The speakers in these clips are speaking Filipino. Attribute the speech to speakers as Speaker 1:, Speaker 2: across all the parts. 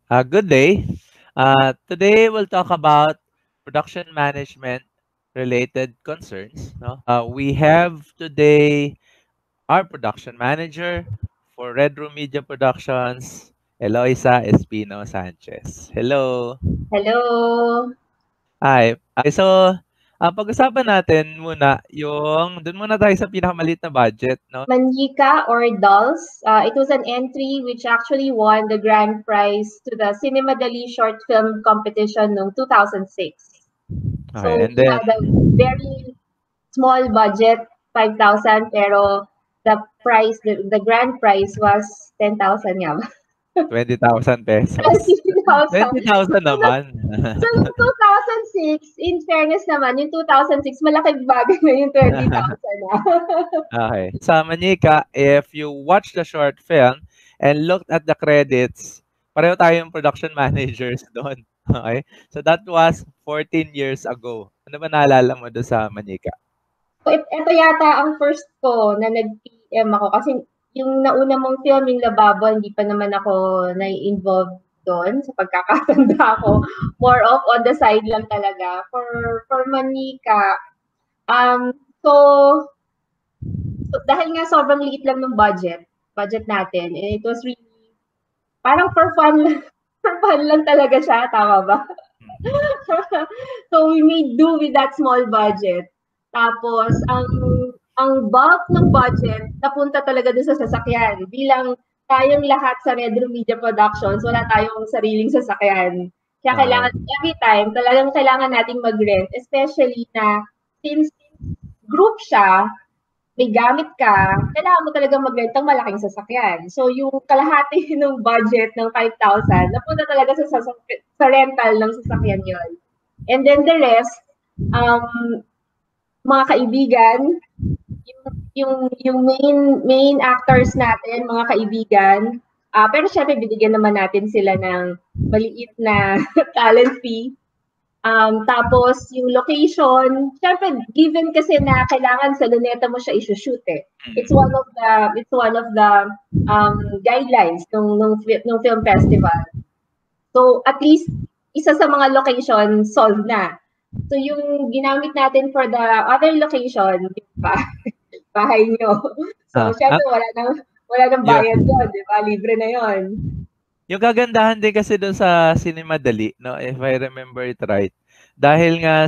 Speaker 1: Good day. Today we'll talk about production management related concerns. No? We have today our production manager for Red Room Media Productions, Eloisa Espino-Sanchez. Hello.
Speaker 2: Hello.
Speaker 1: Hi. Pag-usapan natin muna doon muna tayo sa pinakamaliit na budget, no?
Speaker 2: Manyika or Dolls. It was an entry which actually won the grand prize to the Cinema Dali short film competition noong 2006.
Speaker 1: Okay,
Speaker 2: So
Speaker 1: and
Speaker 2: we
Speaker 1: then
Speaker 2: had a very small budget, 5,000, pero the grand prize was 10,000 nga ba?
Speaker 1: 20,000 pesos.
Speaker 2: 20,000.
Speaker 1: 20,000
Speaker 2: So,
Speaker 1: naman.
Speaker 2: so yung 2006, in fairness naman, yung 2006, malaking bagay na yung 20,000 na.
Speaker 1: Okay. Sa Manyika, if you watch the short film and looked at the credits, pareho tayong production managers doon. Okay? So that was 14 years ago. Ano ba naalala mo doon sa Manyika?
Speaker 2: So, ito yata ang first ko na nag-PM ako kasi yung nauna mong film, yung Lababo, hindi pa naman ako na-involve doon sa pagkakatanda ko. More of on the side lang talaga. For Manika, um, so, so dahil nga sobrang liit lang ng budget natin, it was really, parang for fun, for fun lang talaga siya, tama ba? So we made do with that small budget. Tapos ang bulk ng budget napunta talaga dun sa sasakyan. Bilang tayong lahat sa Red Room Media Productions, wala tayong sariling sasakyan. Kaya
Speaker 1: Okay.
Speaker 2: kailangan every time talagang kailangan nating mag-rent, especially na since group siya, may gamit ka, kailangan mo talagang mag-rent ng malaking sasakyan. So, yung kalahati ng budget ng 5,000, napunta talaga sa rental ng sasakyan yon. And then the rest, um, mga kaibigan, yung main actors natin, mga kaibigan, pero syempre binigyan naman natin sila ng maliit na talent fee. Tapos yung location, syempre given kasi na kailangan sa Luneta mo siya i-shoot eh. It's one of the guidelines nung film festival. So at least isa sa mga location solved na. So yung ginamit natin for the other location, di ba? Bahay nyo. So
Speaker 1: Ah,
Speaker 2: syempre wala nang
Speaker 1: yun.
Speaker 2: bayad doon, di ba? Libre na yon.
Speaker 1: Yung kagandahan din kasi doon sa Cinema Dali, no, if I remember it right, dahil nga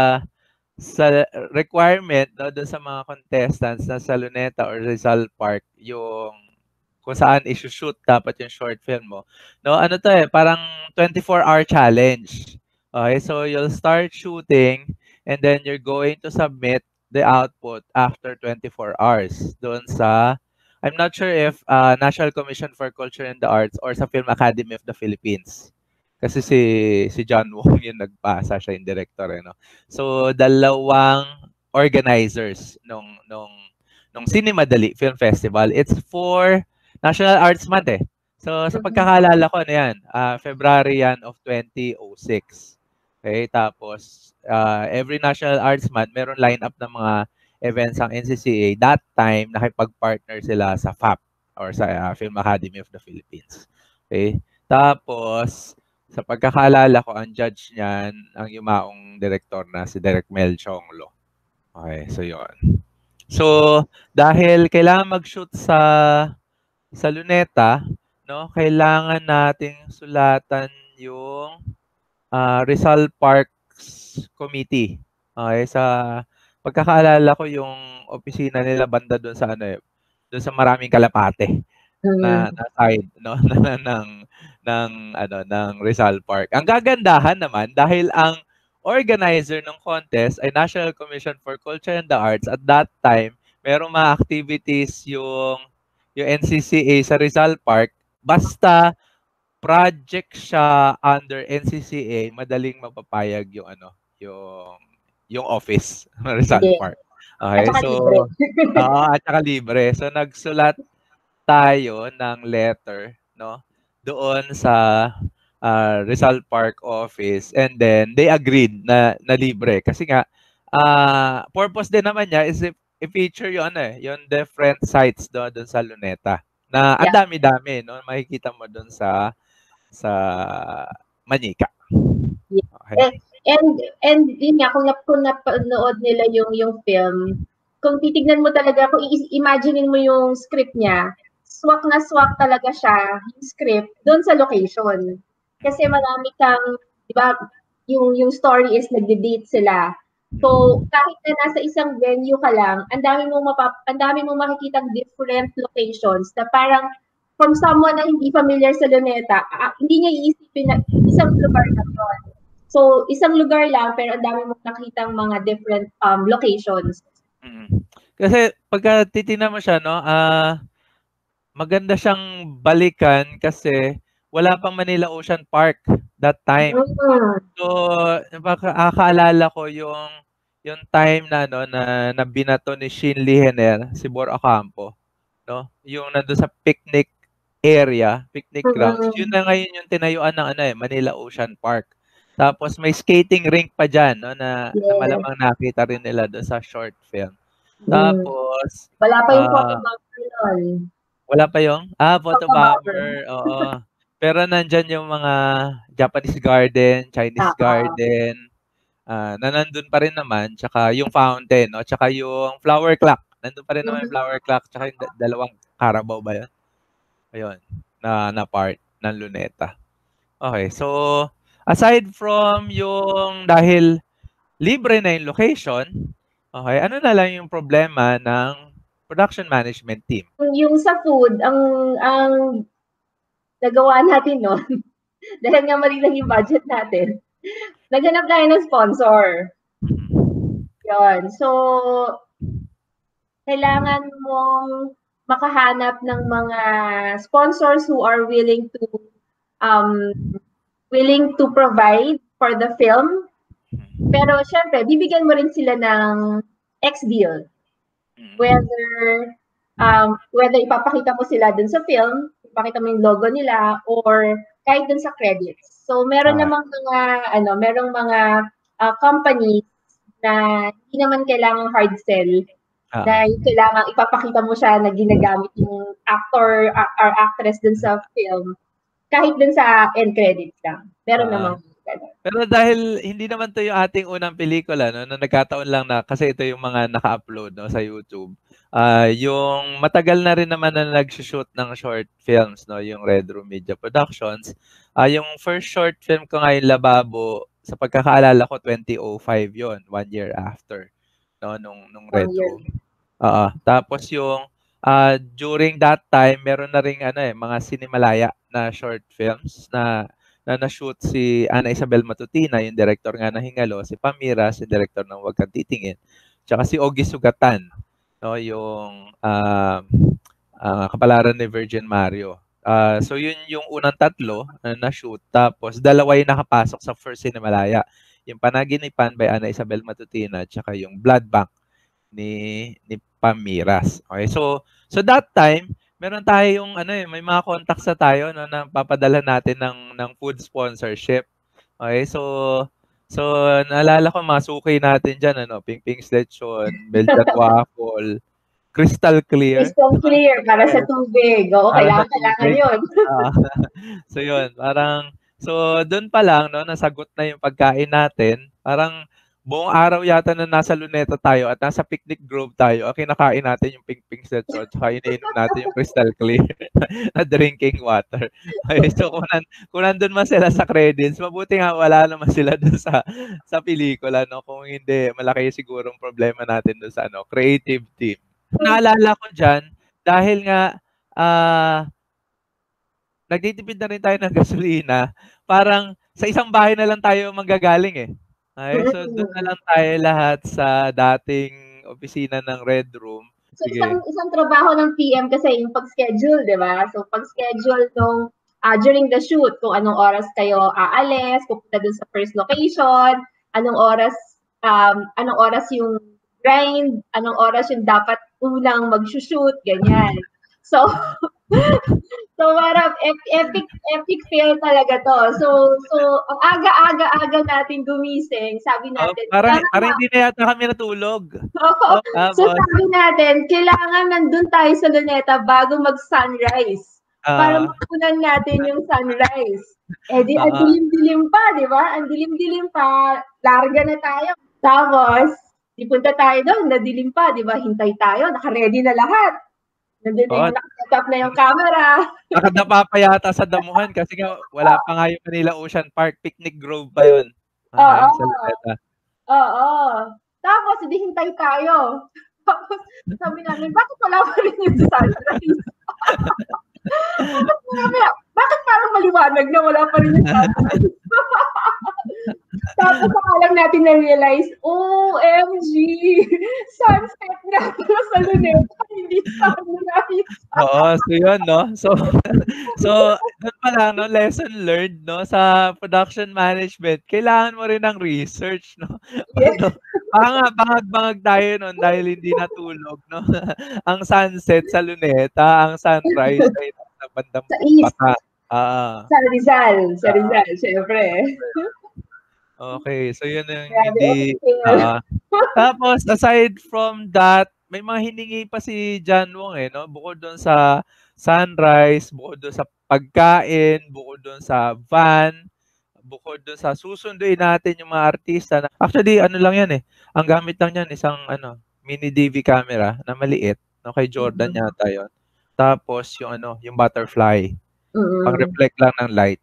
Speaker 1: sa requirement, no, doon sa mga contestants na sa Luneta or Rizal Park, yung kung saan i-shoot dapat yung short film mo. No, ano to eh, parang 24-hour challenge. Okay, so you'll start shooting and then you're going to submit the output after 24 hours doon sa I'm not sure if National Commission for Culture and the Arts or sa Film Academy of the Philippines. Kasi si John Wong yung nagpasa, siya yung director eh, no? So dalawang organizers nung Cinema Dali Film Festival. It's for National Arts Month eh. So sa pagkakaalala ko ano yan, February yan of 2006. Okay, tapos every National Arts Month meron lineup ng mga events ang NCCA. That time nakipag-partner sila sa FAP or sa Film Academy of the Philippines. Okay? Tapos sa pagkakaalala ko ang judge niyan ang yumaong direktor na si Direk Mel Chonglo. Okay, so 'yon. So dahil kailangan mag-shoot sa Luneta, no, kailangan nating sulatan yung Rizal Parks Committee. Okay, sa pagkakaalala ko yung opisina nila banda doon sa ano eh, doon sa Maraming Kalapate na side no ng Rizal Park. Ang gagandahan naman dahil ang organizer ng contest ay National Commission for Culture and the Arts at that time merong mga activities yung NCCA sa Rizal Park basta project siya under NCCA, madaling mapapayag yung ano, yung office ng Rizal
Speaker 2: Yes.
Speaker 1: Park.
Speaker 2: At
Speaker 1: Okay,
Speaker 2: saka
Speaker 1: so
Speaker 2: libre.
Speaker 1: at saka libre. So nagsulat tayo ng letter, no, doon sa Rizal Park office and then they agreed na libre kasi nga purpose din naman niya is i-feature yung ano eh, yung different sites doon sa Luneta na ang
Speaker 2: Yeah.
Speaker 1: dami-dami no makikita mo doon Manyika.
Speaker 2: Yeah.
Speaker 1: Okay.
Speaker 2: And yun nga, kung napanood nila yung film, kung titignan mo talaga, kung imaginein mo yung script niya, swak na swak talaga siya, yung script, doon sa location. Kasi marami kang, di ba, yung story is nagde-date sila. So, kahit na nasa isang venue ka lang, ang dami mong makikitang different locations na parang from someone na hindi familiar sa Luneta, hindi niya iisipin na isang lugar na yun. So, isang lugar lang, pero ang dami mong nakitang mga different locations.
Speaker 1: Kasi pagka titingnan mo siya, no, maganda siyang balikan kasi wala pang Manila Ocean Park that time. So, nakakaalala ko yung time na ano na binato ni Sheenly si Ocampo, no? Yung nandoon sa picnic area, picnic grounds. Yun na ngayon yung tinayuan ng Manila Ocean Park. Tapos may skating rink pa diyan, no, na malamang nakita rin nila doon sa short film. Tapos
Speaker 2: wala pa yung photo bomber nun.
Speaker 1: Wala pa yung? Photo bomber, oo. Pero nandyan yung mga Japanese garden, Chinese garden, na nandun pa rin naman, tsaka yung fountain, no? Tsaka yung flower clock. Nandun pa rin naman yung flower clock, tsaka yung dalawang Carabao ba yun? Ayun, na part ng Luneta. Okay, so aside from yung dahil libre na yung location, okay, ano na lang yung problema ng production management team?
Speaker 2: Yung sa food, ang nagawa natin nun, dahil nga mali lang yung budget natin, naghanap tayo ng sponsor. Yun. So, kailangan mong makahanap ng mga sponsors who are willing to provide for the film. Pero syempre, bibigyan mo rin sila ng X-deal. Whether ipapakita mo sila dun sa film, ipakita mo yung logo nila, or kahit dun sa credits. So, meron namang merong mga companies na hindi naman kailangang hard sell. Na kailangan ipapakita mo siya na ginagamit yung actor or actress dun sa film. Kahit dun sa end credits lang. Meron namang
Speaker 1: pero dahil hindi naman 'to yung ating unang pelikula, no, na nagkataon lang na kasi ito yung mga naka-upload, no, sa YouTube. Yung matagal na rin naman na nagsushoot ng short films, no, yung Red Room Media Productions. Yung first short film ko nga yung Lababo, sa pagkakaalala ko 2005 yon, 1 year after, no, nung Red Room. Tapos yung during that time, meron na ring mga Sinimalaya na short films na na-shoot si Ana Isabel Matutina, yung director nga ng Hingalo, si Pamiras, yung director ng Huwag Kang Titingin, tsaka si Ogie Sugatan, no, yung kapalaran ni Virgin Mario. So yun yung unang tatlo na shoot, tapos dalawa yung nakapasok sa first Sinimalaya, yung Panaginipan by Ana Isabel Matutina, tsaka yung Blood Bank ni Pamiras. Okay, so that time meron tayong may mga contacts na tayo, no, na papadala natin ng food sponsorship. Okay, so naalala ko mga suki natin diyan, Ping Ping's Lechon, Belgian Waffle, Crystal Clear.
Speaker 2: Crystal Clear para sa tubig. Oo, kailangan yun.
Speaker 1: So yun, parang doon pa lang, no, nasagot na yung pagkain natin. Parang buong araw yata na nasa Luneta tayo at nasa picnic grove tayo, kinakain natin yung Ping Ping's Lechon, tsaka iniinom natin yung Crystal Clear na drinking water. Okay, so kung nandun man sila sa credits, mabuti nga wala naman sila dun sa pelikula, no? Kung hindi, malaki sigurong problema natin dun sa creative team. Naalala ko dyan, dahil nga nagtitipid na rin tayo ng gasolina, parang sa isang bahay na lang tayo manggagaling eh. Okay, so doon na lang tayo lahat sa dating opisina ng Red Room.
Speaker 2: So isang trabaho ng PM kasi yung pag-schedule, di ba? So pag-schedule nung during the shoot, kung anong oras kayo aalis, pupunta dun sa first location, anong oras yung grind, anong oras yung dapat unang mag-shoot, ganyan. So parang epic fail talaga to. So ang aga-aga natin gumising, sabi natin.
Speaker 1: Parang hindi na yata kami natulog.
Speaker 2: So sabi natin, kailangan nandun tayo sa Luneta bago mag-sunrise. para mapunan natin yung sunrise. Eh di, ang dilim-dilim pa, di ba? Ang dilim-dilim pa, larga na tayo. Tapos, ipunta tayo doon, nadilim pa, di ba? Hintay tayo, naka-ready na lahat. Naka-set up na yung camera.
Speaker 1: Nakadapa pa yata sa damuhan kasi nga wala pa nga yung Manila Ocean Park, Picnic Grove pa yun.
Speaker 2: Oo.
Speaker 1: Sa Luneta.
Speaker 2: Oo. Tapos, hindi hintay tayo. Tapos, sabi namin, bakit wala pa rin yung sunrise? Bakit parang maliwanag na wala pa rin yung sunrise? Tapos lang natin na-realize, OMG! Sunset nga pala sa Luneta, hindi sunrise.
Speaker 1: Oo, so yun, no? So doon pa lang, no, lesson learned, no, sa production management, kailangan mo rin ng research, no?
Speaker 2: Yes.
Speaker 1: Bangag-bangag tayo nun dahil hindi natulog, no? Ang sunset sa Luneta, ang sunrise ay sa bandang Bata.
Speaker 2: Sa Rizal, syempre.
Speaker 1: Okay, so yun yung hindi. Tapos, aside from that, may mga hiningi pa si John Wong no? Bukod doon sa sunrise, bukod doon sa pagkain, bukod doon sa van, bukod doon sa susunduin natin yung mga artista. Actually, ano lang yan ang gamit lang yan, isang mini DV camera na maliit, no? Kay Jordan yata yun. Tapos yung yung butterfly, pang-reflect lang ng light.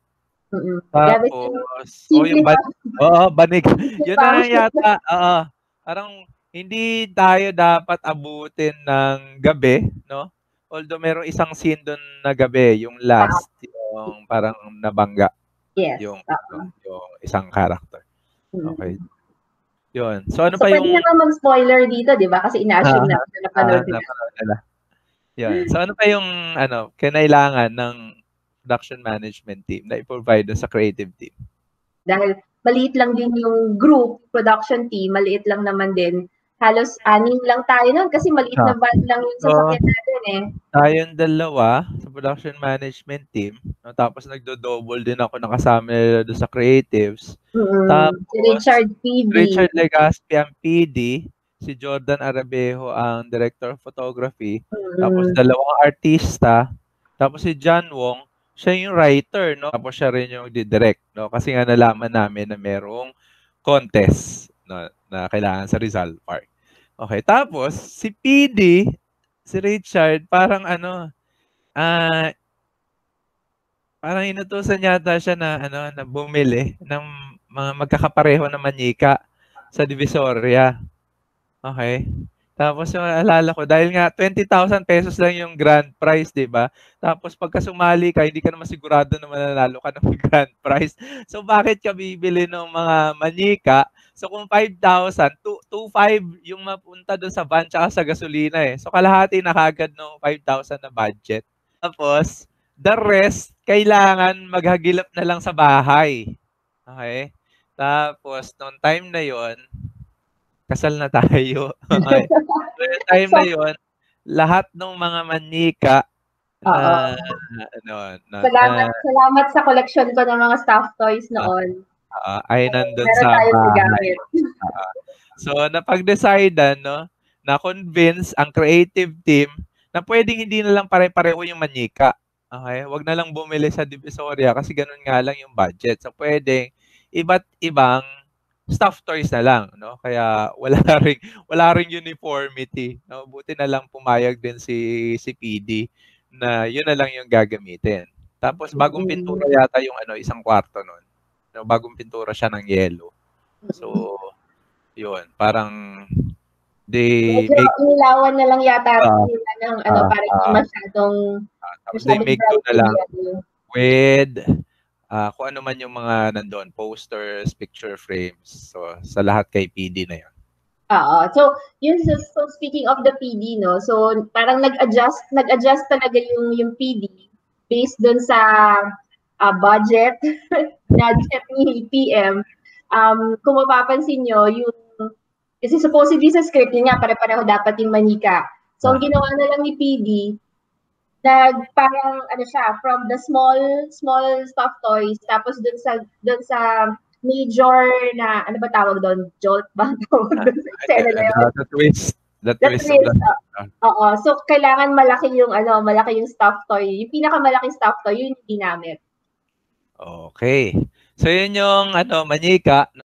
Speaker 1: Tapos, yung banig. Yun na yata, parang hindi tayo dapat abutin ng gabi, no? Although merong isang scene doon na gabi, yung last, yung parang nabangga.
Speaker 2: Yes.
Speaker 1: Yung isang character. Okay. Yun. So, ano pa
Speaker 2: yung... pwede naman mag-spoiler dito, di ba? Kasi ina-assume na napanood
Speaker 1: nila. Yun. So, ano pa yung, kinailangan ng production management team na i-provide sa creative team?
Speaker 2: Dahil maliit lang din yung group, production team, maliit lang naman din. Halos 6 lang tayo nun kasi maliit na van lang yung sasakyan natin
Speaker 1: Tayong dalawa sa production management team. No? Tapos nagdo-double din ako nakasama nila doon sa creatives. Tapos,
Speaker 2: si Richard PD.
Speaker 1: Richard Legaspi ang PD. Si Jordan Arabejo ang director of photography. Tapos dalawang artista. Tapos si John Wong, siya yung writer, no? Tapos siya rin yung didirect, no? Kasi nga nalaman namin na merong contest na kailangan sa Rizal Park. Okay, tapos si PD, si Richard, parang parang inutusan yata siya na bumili ng mga magkakapareho na Manyika sa Divisoria. Okay. Tapos yung alala ko, dahil nga 20,000 pesos lang yung grand prize, di ba? Tapos pagka sumali ka, hindi ka naman sigurado na mananalo ka ng grand prize. So bakit ka bibili ng mga Manyika? So kung 5,000, 2,500 yung mapunta doon sa van tsaka sa gasolina So kalahati na kagad ng 5,000 na budget. Tapos, the rest, kailangan maghagilap na lang sa bahay. Okay? Tapos, noong time na yon kasal na tayo. Okay. So, yung time na yon lahat ng mga Manyika
Speaker 2: salamat sa collection ko ng mga stuffed toys noon.
Speaker 1: Ay nandun sa bahay. So, napag-decidean, na-convince ang creative team na pwedeng hindi na lang pare-pareho yung Manyika. Okay? Wag na lang bumili sa Divisoria kasi ganun nga lang yung budget. So, pwedeng iba't ibang stuffed toys na lang, no? Kaya wala ring uniformity. No? Buti na lang pumayag din si PD na yun na lang yung gagamitin. Tapos bagong pintura yata yung isang kwarto noon. No, bagong pintura siya ng yellow. So yun, parang they make
Speaker 2: ilawan na lang yata nila ng parang masyadong
Speaker 1: they make do na lang with kung ano man yung mga nandoon, posters, picture frames. So, sa lahat kay PD na yun.
Speaker 2: So speaking of the PD, no? So, parang nag-adjust talaga yung PD based dun sa budget ni PM. Kung mapapansin nyo, kasi supposedly sa script yun nga, pare-pareho dapat yung Manyika. So, ang ginawa na lang ni PD, parang from the small stuffed toys tapos dun sa major na ano ba tawag doon, jolt ba tawag doon sa
Speaker 1: twist The twist of the
Speaker 2: oo. So, kailangan malaki yung stuffed toy. Yung pinakamalaking stuffed toy, yun yung ginamit.
Speaker 1: Okay. So, yun yung Manyika.